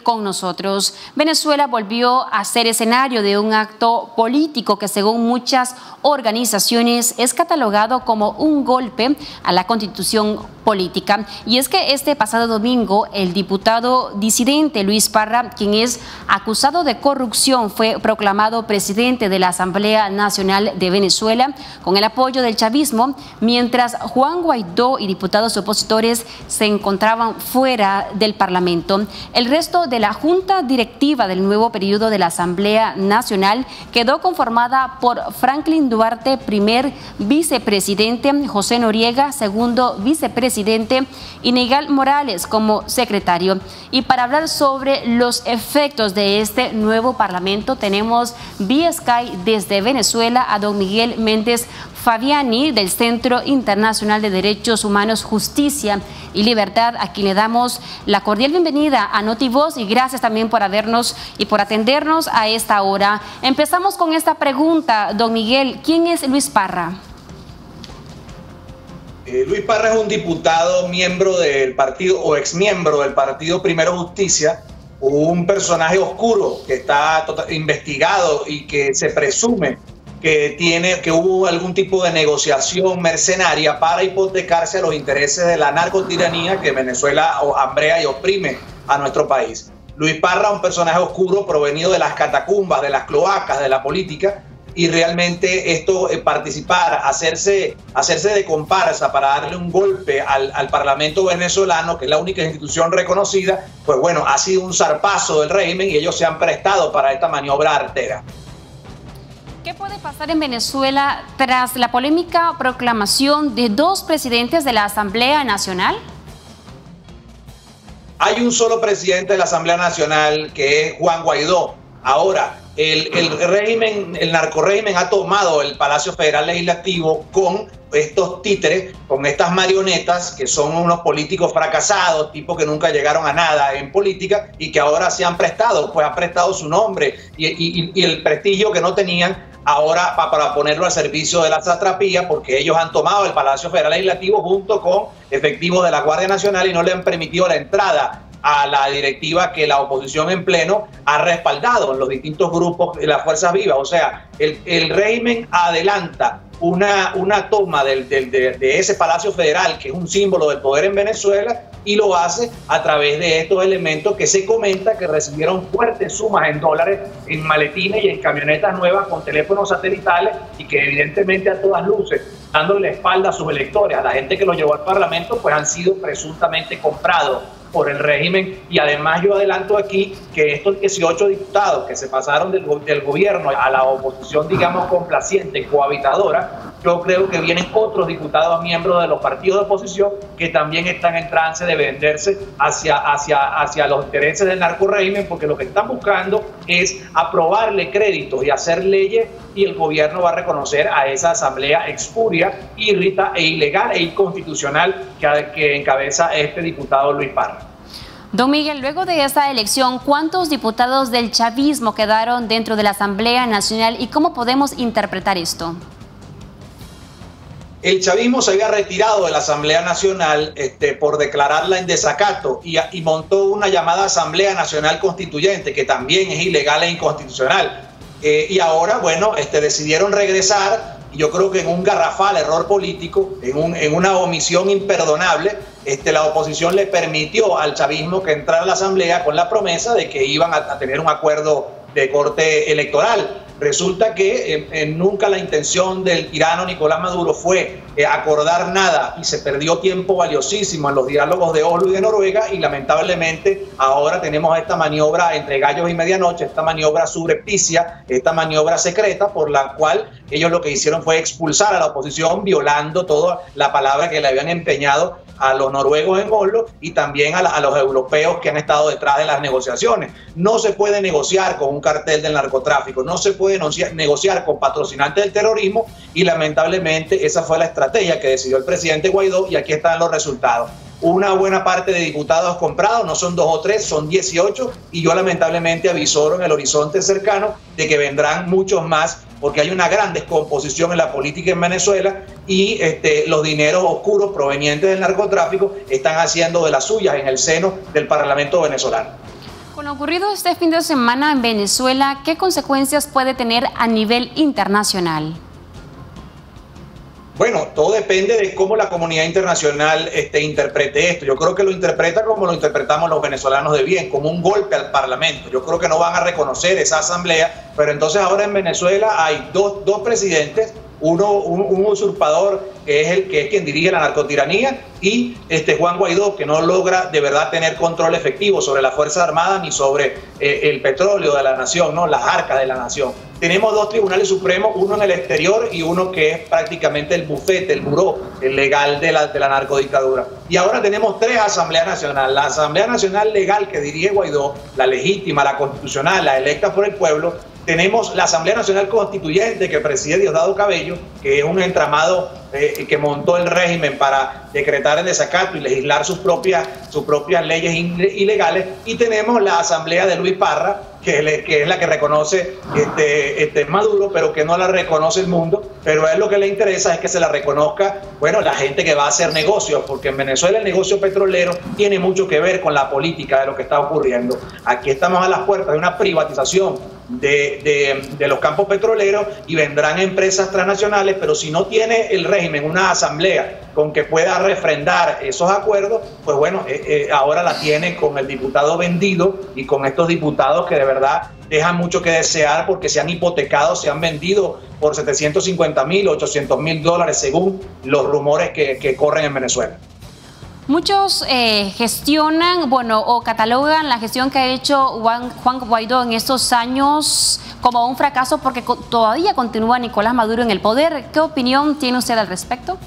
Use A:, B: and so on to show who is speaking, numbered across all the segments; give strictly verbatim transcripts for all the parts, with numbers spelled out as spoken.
A: con nosotros. Venezuela volvió a ser escenario de un acto político que, según muchas organizaciones, es catalogado como un golpe a la Constitución política. Y es que este pasado domingo, el diputado disidente Luis Parra, quien es acusado de corrupción, fue proclamado presidente de la Asamblea Nacional de Venezuela con el apoyo del chavismo, mientras Juan Guaidó y diputados opositores se encontraban fuera del Parlamento. El resto de la Junta Directiva del nuevo periodo de la Asamblea Nacional quedó conformada por Franklin Duarte, primer vicepresidente, José Noriega, segundo vicepresidente, y Neigal Morales como secretario. Y para hablar sobre los efectos de este nuevo Parlamento, tenemos vía Skype desde Venezuela a don Miguel Méndez Fabiani del Centro Internacional de Derechos Humanos, Justicia y Libertad, a quien le damos la cordial bienvenida a Notivoz y gracias también por habernos y por atendernos a esta hora. Empezamos con esta pregunta, don Miguel, ¿quién es Luis Parra?
B: Eh, Luis Parra es un diputado miembro del partido o exmiembro del partido Primero Justicia, un personaje oscuro que está tota-, investigado y que se presume que tiene que hubo algún tipo de negociación mercenaria para hipotecarse a los intereses de la narcotiranía que Venezuela hambrea y oprime a nuestro país. Luis Parra, un personaje oscuro provenido de las catacumbas, de las cloacas de la política, y realmente esto, eh, participar, hacerse, hacerse de comparsa para darle un golpe al, al Parlamento venezolano, que es la única institución reconocida, pues bueno, ha sido un zarpazo del régimen y ellos se han prestado para esta maniobra artera.
A: ¿Qué puede pasar en Venezuela tras la polémica proclamación de dos presidentes de la Asamblea Nacional?
B: Hay un solo presidente de la Asamblea Nacional, que es Juan Guaidó. Ahora, el, el régimen, el narcorrégimen ha tomado el Palacio Federal Legislativo con estos títeres, con estas marionetas que son unos políticos fracasados, tipos que nunca llegaron a nada en política y que ahora se han prestado, pues han prestado su nombre y, y, y el prestigio que no tenían ahora pa, para ponerlo al servicio de la satrapía, porque ellos han tomado el Palacio Federal Legislativo junto con efectivos de la Guardia Nacional y no le han permitido la entrada a la directiva que la oposición en pleno ha respaldado en los distintos grupos de las fuerzas vivas. O sea, el, el régimen adelanta una, una toma del, del, de, de ese Palacio Federal, que es un símbolo del poder en Venezuela, y lo hace a través de estos elementos que se comenta que recibieron fuertes sumas en dólares en maletines y en camionetas nuevas con teléfonos satelitales y que evidentemente a todas luces, dándole la espalda a sus electores, a la gente que los llevó al Parlamento, pues han sido presuntamente comprados por el régimen. Y además yo adelanto aquí que estos dieciocho diputados que se pasaron del, del gobierno a la oposición, digamos, complaciente, cohabitadora, yo creo que vienen otros diputados miembros de los partidos de oposición que también están en trance de venderse hacia, hacia, hacia los intereses del narcorrégimen, porque lo que están buscando es aprobarle créditos y hacer leyes, y el gobierno va a reconocer a esa asamblea expuria, irrita e ilegal e inconstitucional que, que encabeza este diputado Luis Parra.
A: Don Miguel, luego de esta elección, ¿cuántos diputados del chavismo quedaron dentro de la Asamblea Nacional y cómo podemos interpretar esto?
B: El chavismo se había retirado de la Asamblea Nacional este, por declararla en desacato y, y montó una llamada Asamblea Nacional Constituyente, que también es ilegal e inconstitucional. Eh, y ahora, bueno, este, decidieron regresar, y yo creo que en un garrafal error político, en, un, en una omisión imperdonable, este, la oposición le permitió al chavismo que entrara a la Asamblea con la promesa de que iban a, a tener un acuerdo de corte electoral. Resulta que eh, eh, nunca la intención del tirano Nicolás Maduro fue eh, acordar nada, y se perdió tiempo valiosísimo en los diálogos de Oslo y de Noruega, y lamentablemente ahora tenemos esta maniobra entre gallos y medianoche, esta maniobra subrepticia, esta maniobra secreta por la cual ellos lo que hicieron fue expulsar a la oposición, violando toda la palabra que le habían empeñado a los noruegos en Oslo y también a, la, a los europeos que han estado detrás de las negociaciones. No se puede negociar con un cartel del narcotráfico, no se puede negociar con patrocinantes del terrorismo, y lamentablemente esa fue la estrategia que decidió el presidente Guaidó, y aquí están los resultados. Una buena parte de diputados comprados, no son dos o tres, son dieciocho, y yo lamentablemente avisoro en el horizonte cercano de que vendrán muchos más, porque hay una gran descomposición en la política en Venezuela, y este, los dineros oscuros provenientes del narcotráfico están haciendo de las suyas en el seno del Parlamento venezolano.
A: Con Con lo ocurrido este fin de semana en Venezuela, ¿qué consecuencias puede tener a nivel internacional?
B: Bueno, todo depende de cómo la comunidad internacional este, interprete esto. Yo creo que lo interpreta como lo interpretamos los venezolanos de bien, como un golpe al Parlamento. Yo creo que no van a reconocer esa asamblea, pero entonces ahora en Venezuela hay dos, dos presidentes, uno un, un usurpador que es el que es quien dirige la narcotiranía y este Juan Guaidó, que no logra de verdad tener control efectivo sobre las Fuerzas Armadas ni sobre eh, el petróleo de la nación, no las arcas de la nación. Tenemos dos tribunales supremos, uno en el exterior y uno que es prácticamente el bufete, el buró, el legal de la, de la narcodictadura. Y ahora tenemos tres asambleas nacionales. La Asamblea Nacional Legal que dirige Guaidó, la legítima, la constitucional, la electa por el pueblo. Tenemos la Asamblea Nacional Constituyente que preside Diosdado Cabello, que es un entramado eh, que montó el régimen para decretar el desacato y legislar sus propias, sus propias leyes ilegales. Y tenemos la Asamblea de Luis Parra, que, le, que es la que reconoce este, este Maduro, pero que no la reconoce el mundo. Pero a él lo que le interesa es que se la reconozca, bueno, la gente que va a hacer negocios, porque en Venezuela el negocio petrolero tiene mucho que ver con la política de lo que está ocurriendo. Aquí estamos a las puertas de una privatización De, de, de los campos petroleros y vendrán empresas transnacionales, pero si no tiene el régimen una asamblea con que pueda refrendar esos acuerdos, pues bueno, eh, eh, ahora la tiene con el diputado vendido y con estos diputados que de verdad dejan mucho que desear porque se han hipotecado, se han vendido por setecientos cincuenta mil, ochocientos mil dólares según los rumores que, que corren en Venezuela.
A: Muchos eh, gestionan, bueno, o catalogan la gestión que ha hecho Juan, Juan Guaidó en estos años como un fracaso porque co- todavía continúa Nicolás Maduro en el poder. ¿Qué opinión tiene usted al respecto?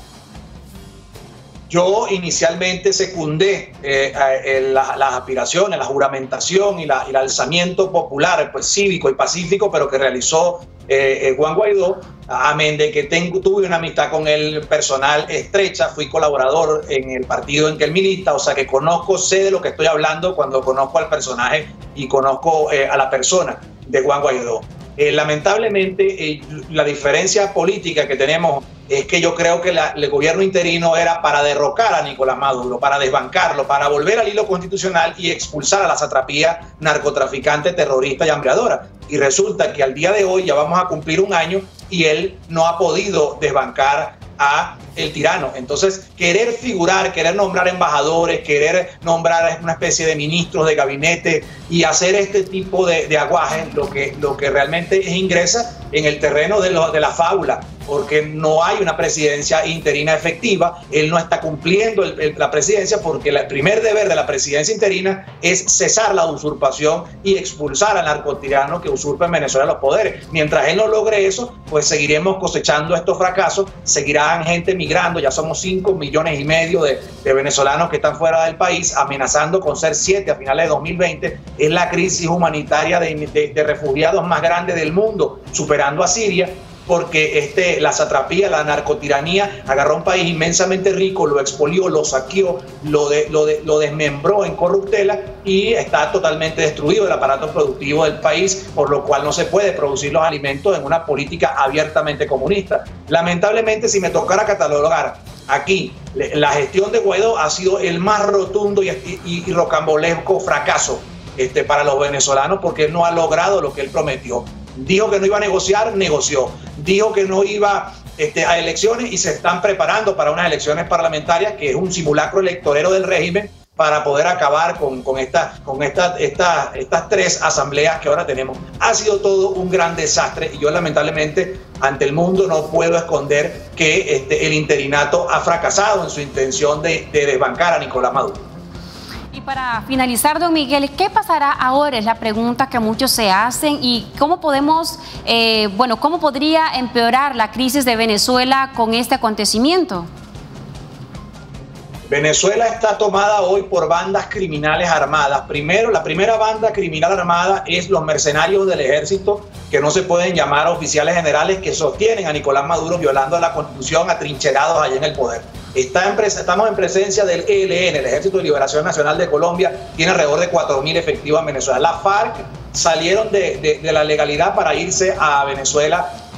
B: Yo inicialmente secundé eh, eh, las, las aspiraciones, la juramentación y, la, y el alzamiento popular, pues cívico y pacífico, pero que realizó eh, eh, Juan Guaidó, amén de que tengo, tuve una amistad con él personal estrecha, fui colaborador en el partido en que él milita, o sea que conozco, sé de lo que estoy hablando cuando conozco al personaje y conozco eh, a la persona de Juan Guaidó. Eh, lamentablemente, eh, la diferencia política que tenemos es que yo creo que la, el gobierno interino era para derrocar a Nicolás Maduro, para desbancarlo, para volver al hilo constitucional y expulsar a la satrapía narcotraficante, terrorista y hambreadora. Y resulta que al día de hoy ya vamos a cumplir un año y él no ha podido desbancar a el tirano. Entonces, querer figurar, querer nombrar embajadores, querer nombrar una especie de ministros de gabinete y hacer este tipo de, de aguajes, lo que, lo que realmente es ingresa en el terreno de, lo, de la fábula, porque no hay una presidencia interina efectiva, él no está cumpliendo el, el, la presidencia porque el primer deber de la presidencia interina es cesar la usurpación y expulsar al narcotirano que usurpa en Venezuela los poderes. Mientras él no logre eso, pues seguiremos cosechando estos fracasos, seguirán gente migrando, ya somos cinco millones y medio de, de venezolanos que están fuera del país, amenazando con ser siete a finales de dos mil veinte, es la crisis humanitaria de, de, de refugiados más grande del mundo, superando a Siria, porque este, la satrapía, la narcotiranía agarró un país inmensamente rico, lo expolió, lo saqueó, lo, de, lo, de, lo desmembró en corruptela y está totalmente destruido el aparato productivo del país, por lo cual no se puede producir los alimentos en una política abiertamente comunista. Lamentablemente, si me tocara catalogar aquí, la gestión de Guaidó ha sido el más rotundo y, y, y rocambolesco fracaso este, para los venezolanos porque él no ha logrado lo que él prometió. Dijo que no iba a negociar, negoció. Dijo que no iba este, a elecciones y se están preparando para unas elecciones parlamentarias, que es un simulacro electorero del régimen para poder acabar con, con, esta, con esta, esta, estas tres asambleas que ahora tenemos. Ha sido todo un gran desastre y yo lamentablemente ante el mundo no puedo esconder que este, el interinato ha fracasado en su intención de, de desbancar a Nicolás Maduro.
A: Y para finalizar, don Miguel, ¿qué pasará ahora? Es la pregunta que muchos se hacen y cómo podemos, eh, bueno, cómo podría empeorar la crisis de Venezuela con este acontecimiento.
B: Venezuela está tomada hoy por bandas criminales armadas. Primero, la primera banda criminal armada es los mercenarios del ejército, que no se pueden llamar oficiales generales, que sostienen a Nicolás Maduro violando la Constitución, atrincherados allá en el poder. Está en estamos en presencia del E L N, el Ejército de Liberación Nacional de Colombia, tiene alrededor de cuatro mil efectivos en Venezuela. La FARC salieron de, de, de la legalidad para irse a Venezuela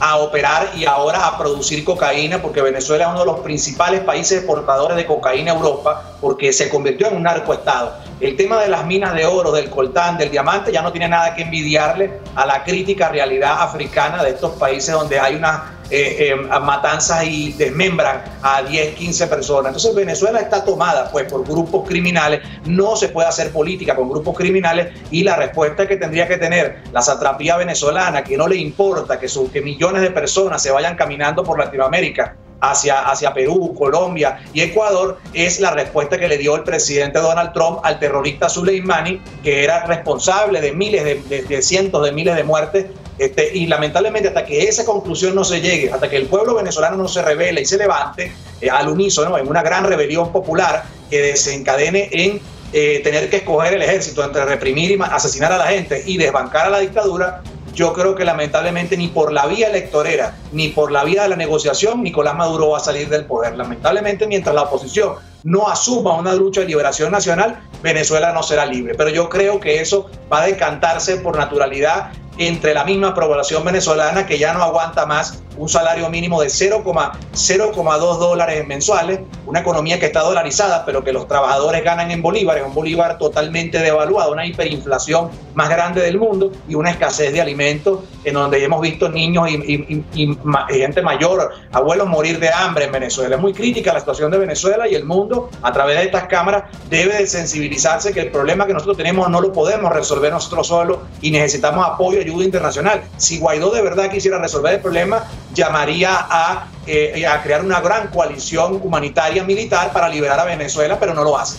B: a operar y ahora a producir cocaína, porque Venezuela es uno de los principales países exportadores de cocaína a Europa, porque se convirtió en un narcoestado. El tema de las minas de oro, del coltán, del diamante, ya no tiene nada que envidiarle a la crítica realidad africana de estos países donde hay unas eh, eh, matanzas y desmembran a diez, quince personas. Entonces Venezuela está tomada pues por grupos criminales, no se puede hacer política con grupos criminales, y la respuesta que tendría que tener la satrapía venezolana, que no le importa que, su, que millones de personas se vayan caminando por Latinoamérica hacia, hacia Perú, Colombia y Ecuador, es la respuesta que le dio el presidente Donald Trump al terrorista Soleimani, que era responsable de miles, de, de, de cientos de miles de muertes. Este, y lamentablemente hasta que esa conclusión no se llegue, hasta que el pueblo venezolano no se revele y se levante eh, al unísono en una gran rebelión popular que desencadene en eh, tener que escoger el ejército entre reprimir y asesinar a la gente y desbancar a la dictadura, yo creo que lamentablemente ni por la vía electorera, ni por la vía de la negociación, Nicolás Maduro va a salir del poder. Lamentablemente, mientras la oposición no asuma una lucha de liberación nacional, Venezuela no será libre. Pero yo creo que eso va a decantarse por naturalidad entre la misma población venezolana, que ya no aguanta más un salario mínimo de cero coma dos dólares mensuales, una economía que está dolarizada, pero que los trabajadores ganan en bolívares, un bolívar totalmente devaluado, una hiperinflación más grande del mundo y una escasez de alimentos, en donde hemos visto niños y, y, y, y gente mayor, abuelos morir de hambre en Venezuela. Es muy crítica la situación de Venezuela, y el mundo, a través de estas cámaras, debe de sensibilizarse que el problema que nosotros tenemos no lo podemos resolver nosotros solos y necesitamos apoyo y ayuda internacional. Si Guaidó de verdad quisiera resolver el problema, llamaría a, eh, a crear una gran coalición humanitaria militar para liberar a Venezuela, pero no lo hace.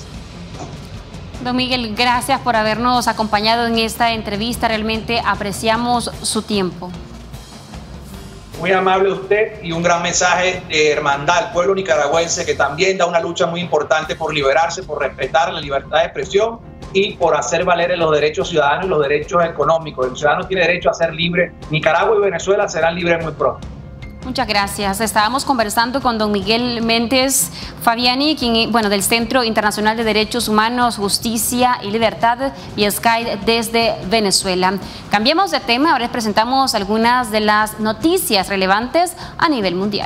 A: Don Miguel, gracias por habernos acompañado en esta entrevista. Realmente apreciamos su tiempo.
B: Muy amable usted, y un gran mensaje de hermandad al pueblo nicaragüense, que también da una lucha muy importante por liberarse, por respetar la libertad de expresión y por hacer valer los derechos ciudadanos y los derechos económicos. El ciudadano tiene derecho a ser libre. Nicaragua y Venezuela serán libres muy pronto.
A: Muchas gracias. Estábamos conversando con don Miguel Méndez Fabiani, quien, bueno, del Centro Internacional de Derechos Humanos, Justicia y Libertad, y Sky desde Venezuela. Cambiemos de tema, ahora les presentamos algunas de las noticias relevantes a nivel mundial.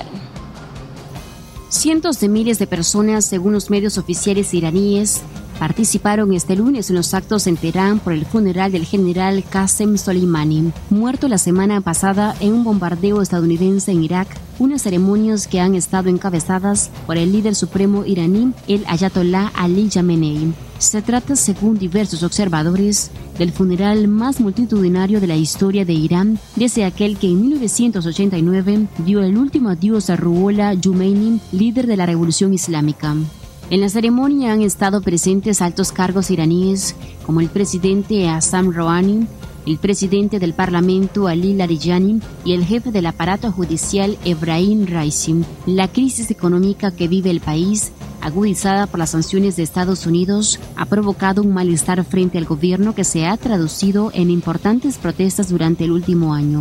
A: Cientos de miles de personas, según los medios oficiales iraníes, participaron este lunes en los actos en Teherán por el funeral del general Qasem Soleimani, muerto la semana pasada en un bombardeo estadounidense en Irak, unas ceremonias que han estado encabezadas por el líder supremo iraní, el Ayatollah Ali Khamenei. Se trata, según diversos observadores, del funeral más multitudinario de la historia de Irán desde aquel que en mil novecientos ochenta y nueve dio el último adiós a Ruhollah Khomeini, líder de la Revolución Islámica. En la ceremonia han estado presentes altos cargos iraníes como el presidente Hassan Rouhani, el presidente del Parlamento Ali Larijani y el jefe del aparato judicial Ebrahim Raisi. La crisis económica que vive el país, agudizada por las sanciones de Estados Unidos, ha provocado un malestar frente al gobierno que se ha traducido en importantes protestas durante el último año.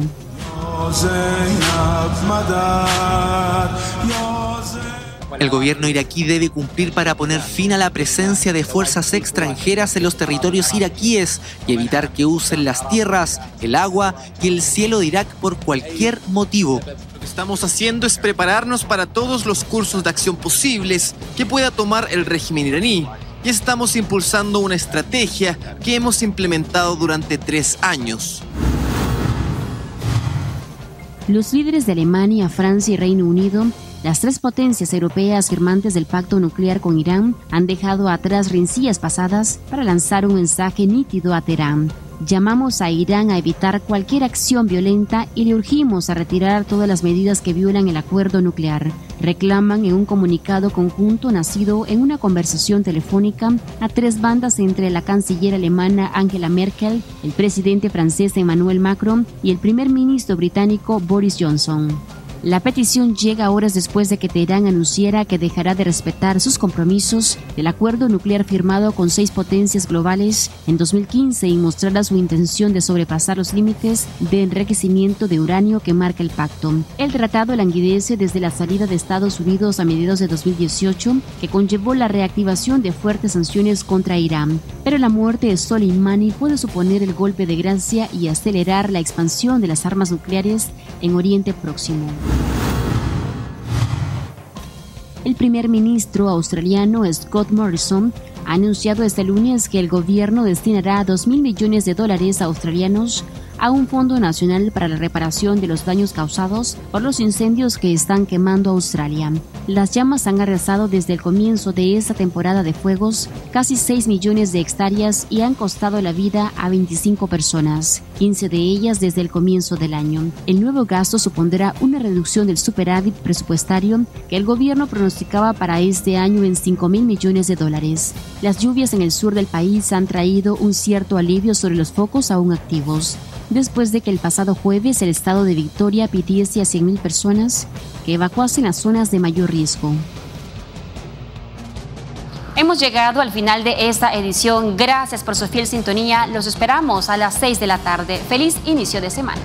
C: El gobierno iraquí debe cumplir para poner fin a la presencia de fuerzas extranjeras en los territorios iraquíes y evitar que usen las tierras, el agua y el cielo de Irak por cualquier motivo. Lo que estamos haciendo es prepararnos para todos los cursos de acción posibles que pueda tomar el régimen iraní, y estamos impulsando una estrategia que hemos implementado durante tres años.
A: Los líderes de Alemania, Francia y Reino Unido, las tres potencias europeas firmantes del pacto nuclear con Irán, han dejado atrás rencillas pasadas para lanzar un mensaje nítido a Teherán. Llamamos a Irán a evitar cualquier acción violenta y le urgimos a retirar todas las medidas que violan el acuerdo nuclear, reclaman en un comunicado conjunto nacido en una conversación telefónica a tres bandas entre la canciller alemana Angela Merkel, el presidente francés Emmanuel Macron y el primer ministro británico Boris Johnson. La petición llega horas después de que Teherán anunciara que dejará de respetar sus compromisos del acuerdo nuclear firmado con seis potencias globales en dos mil quince y mostrará su intención de sobrepasar los límites de enriquecimiento de uranio que marca el pacto. El tratado languidece desde la salida de Estados Unidos a mediados de dos mil dieciocho, que conllevó la reactivación de fuertes sanciones contra Irán. Pero la muerte de Soleimani puede suponer el golpe de gracia y acelerar la expansión de las armas nucleares en Oriente Próximo. El primer ministro australiano Scott Morrison ha anunciado este lunes que el gobierno destinará dos mil millones de dólares australianos a un fondo nacional para la reparación de los daños causados por los incendios que están quemando Australia. Las llamas han arrasado desde el comienzo de esta temporada de fuegos casi seis millones de hectáreas y han costado la vida a veinticinco personas, quince de ellas desde el comienzo del año. El nuevo gasto supondrá una reducción del superávit presupuestario que el gobierno pronosticaba para este año en cinco mil millones de dólares. Las lluvias en el sur del país han traído un cierto alivio sobre los focos aún activos, después de que el pasado jueves el estado de Victoria pidiese a cien mil personas que evacuasen las zonas de mayor riesgo.
D: Hemos llegado al final de esta edición. Gracias por su fiel sintonía. Los esperamos a las seis de la tarde. Feliz inicio de semana.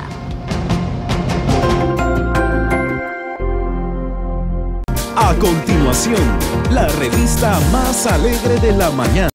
E: A continuación, la revista más alegre de la mañana.